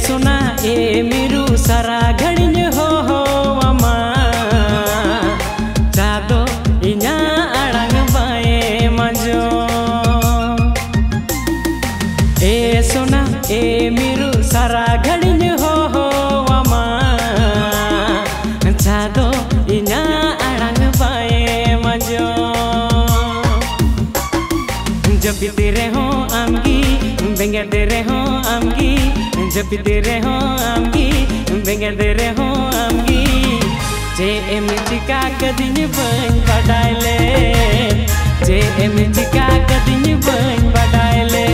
सोना ए मेरू सारा घड़िन हो मामा जादो इन्या आड़ांग बाए मजो ए सोना ए मेरू सारा घड़िन हो मामा जादो इन्या आड़ांग बाए मजो जब तेरे हो आमगी बेंगे तेरे हो आमगी जब तेरे हो आमगी बेंगे तेरे हो आमगी जे एम चिका कदिन बन बडाइले जे एम चिका कदिन बन बडाइले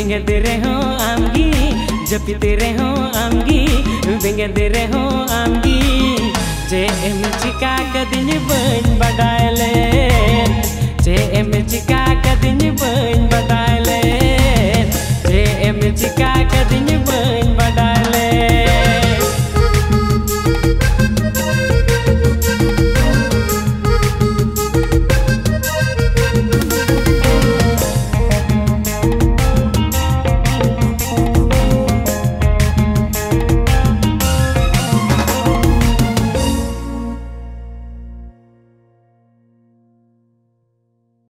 benged reho amgi japit reho amgi benged reho amgi je em chika kadin bain badaile je em chika kadin bain